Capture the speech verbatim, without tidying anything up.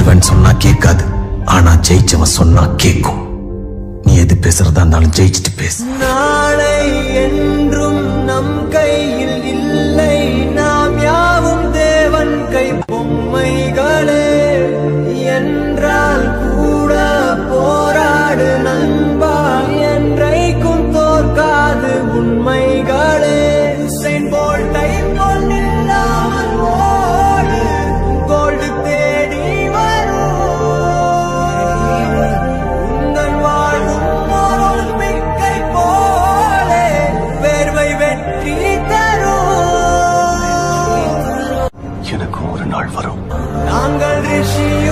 ஜெயிச்சிருவேன்னு சொன்னா கேட்காது, ஆனா ஜெயிச்சவன் சொன்னா கேட்கும். நீ எது பேசுறதா இருந்தாலும் ஜெயிச்சுட்டு பேசு. நாளை என்றும் நம் கையில் இல்லை, நாம் யாவும் தேவன் கை பொம்மைகளே. என்றால் கூட போராடு நண்பா, என்றைக்கும் தோற்காது உண்மைகளே. உசைன் போல்ட்டை போல் நில்லாமல் ஓடு, கோல்டு தேடி வரும். உந்தன் வாழ்வும் ஒரு ஒலிம்பிக்கை போலே, வேர்வை வெற்றி தரும். எனக்கு ஒரு நாள் வரும். நாங்கள் ரிஷி